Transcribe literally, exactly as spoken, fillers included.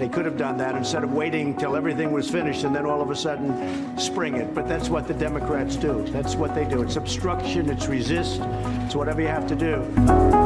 They could have done that instead of waiting till everything was finished and then all of a sudden spring it. But that's what the Democrats do. That's what they do. It's obstruction. It's resist. It's whatever you have to do.